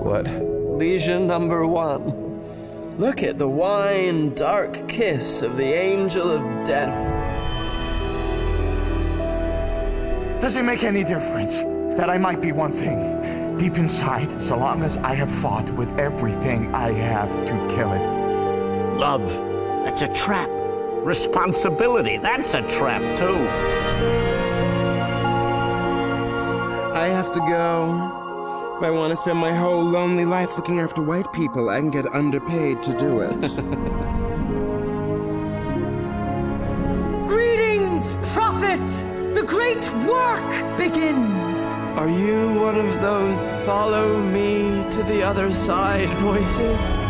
what? Lesion number 1. Look at the wine dark kiss of the angel of death. Does it make any difference that I might be one thing deep inside, so long as I have fought with everything I have to kill it? Love, that's a trap. Responsibility, that's a trap too. I have to go. If I want to spend my whole lonely life looking after white people, I can get underpaid to do it. Greetings, prophet! The great work begins! Are you one of those follow me to the other side voices?